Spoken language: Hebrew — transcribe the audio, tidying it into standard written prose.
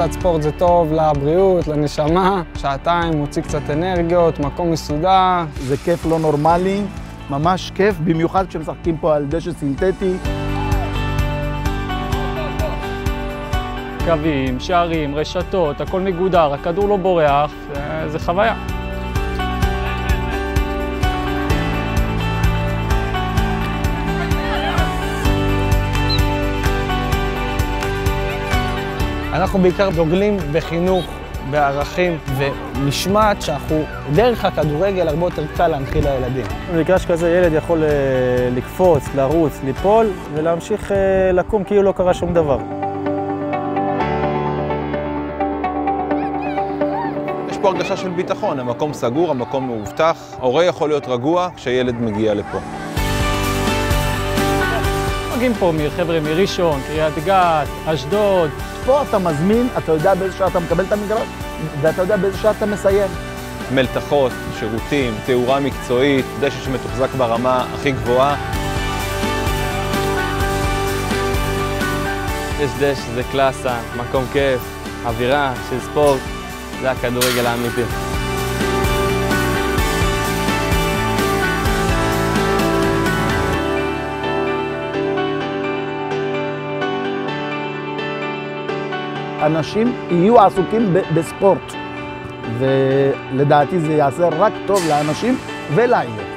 קצת ספורט זה טוב לבריאות, לנשמה, שעתיים, מוציא קצת אנרגיות, מקום מסודר. זה כיף לא נורמלי, ממש כיף, במיוחד כשמשחקים פה על דשא סינתטי. קווים, שערים, רשתות, הכל מגודר, הכדור לא בורח, זה חוויה. אנחנו בעיקר דוגלים בחינוך, בערכים ומשמעת שאנחנו דרך הכדורגל הרבה יותר קל להנחיל לילדים. במגרש כזה ילד יכול לקפוץ, לרוץ, ליפול ולהמשיך לקום כאילו לא קרה שום דבר. יש פה הרגשה של ביטחון, המקום סגור, המקום מאובטח. ההורה יכול להיות רגוע כשילד מגיע לפה. מגיעים פה חבר'ה מראשון, קריית גת, אשדוד. פה אתה מזמין, אתה יודע באיזה שעה אתה מקבל את המגרש, ואתה יודע באיזה שעה אתה מסיים. מלתחות, שירותים, תאורה מקצועית, דשא שמתוחזק ברמה הכי גבוהה. יש דשא, זה קלאסה, מקום כיף, אווירה של ספורט, זה הכדורגל האמיתי. אנשים יהיו עסוקים בספורט, ולדעתי זה יעשה רק טוב לאנשים ולעיר.